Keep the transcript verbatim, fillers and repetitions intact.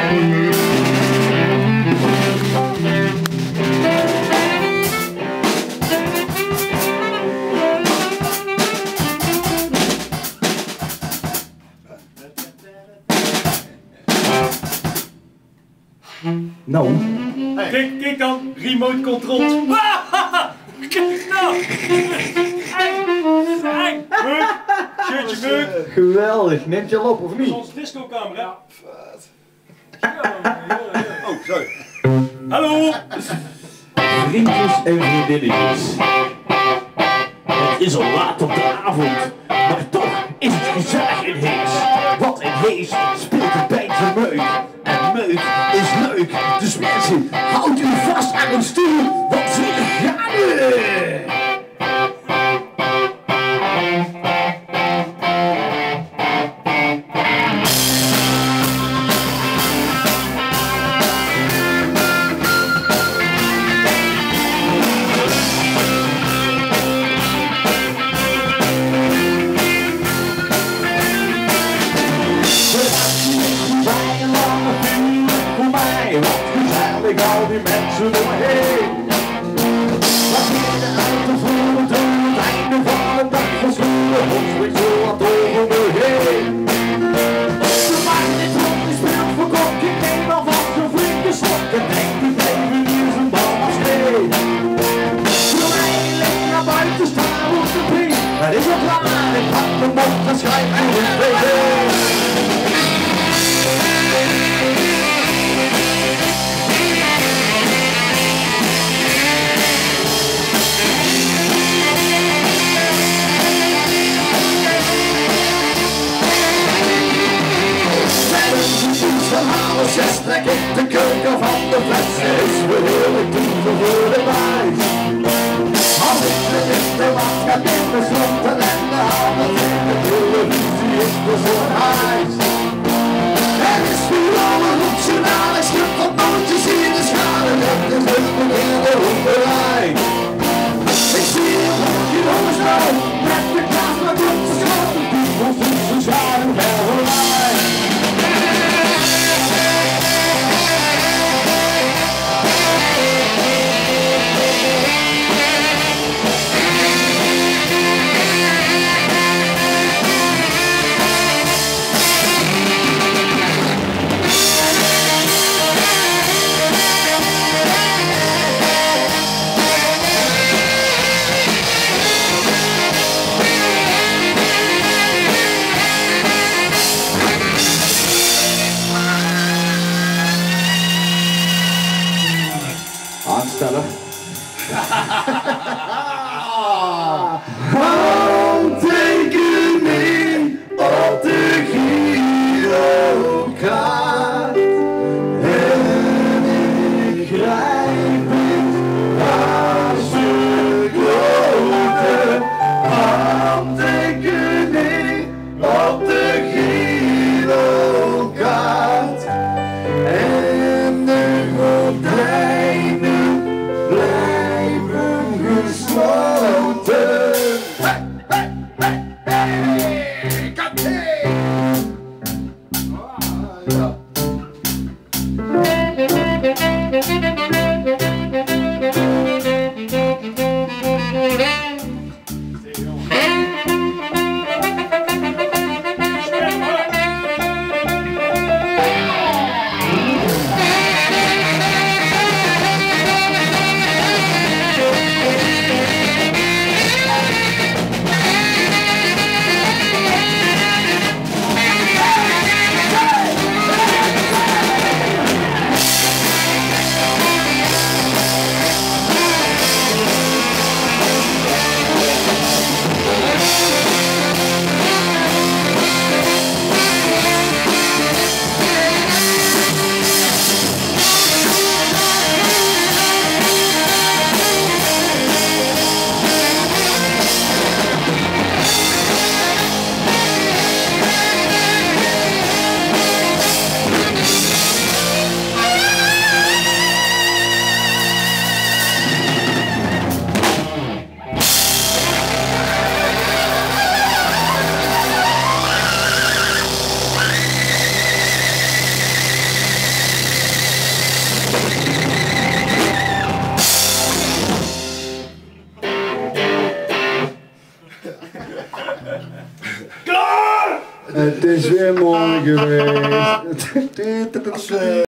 Nou. Hey. Kijk, kijk dan, remote control. Kijk nou. Hey, hey, Meuk. Shirtje Meuk. Geweldig, neemt je al op of niet? Dat is onze discokamer, hè? Vet. Oh, sorry. Hallo. Vriendjes en vriendinnetjes. Het is al laat op de avond, maar toch is het gezellig in Hees. Want in Hees speelt het bandje Meuk. En Meuk is leuk, dus mensen, houd u vast aan een stoel, want ze gaan er! Al die mensen om me heen. Wat hier de auto voor me doen, het einde van de dag verscholen, ons springt zo wat over me heen. De man is rond, die speelt voor kok, ik neem al van zo'n flinke slok en denk die leven hier zijn bal als nee. Voor mij alleen naar buiten staan op de ping, het is al klaar, ik pak mijn mond en schrijf en ik weet het. Zes trek ik de keuken van de fles, is weer heerlijk doen voor de wijs. Als ik de lichte wat gaat in de stront en de handen in de televisie is voor zo'n huis. Er is weer al een optionaal, ik schud op nootjes in de schade, dat is het begin de hoekerij. Ik zie je op je jongens nou, met de kaas naar de schoot, die voelt zich zo zwaar en ver voor mij. Aanstellen. Handtekening op de girokaart. En ik grijp het als een grote handtekening op de girokaart. En de gordijnen blijven gesloten. Het is weer mooi geweest.